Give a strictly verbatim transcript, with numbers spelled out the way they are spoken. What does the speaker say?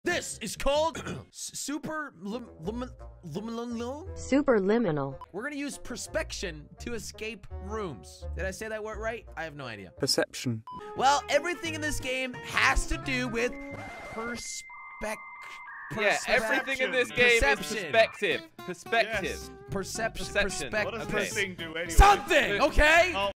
This is called super lim lim liminal. Superliminal. We're gonna use perspection to escape rooms. Did I say that word right? I have no idea. Perception. Well, everything in this game has to do with perspec. Yeah, everything in this game Perception. is perspective. Perspective. Yes. Perception. Perception. Perspec What does Okay. this thing do anyway? Something, okay? Oh,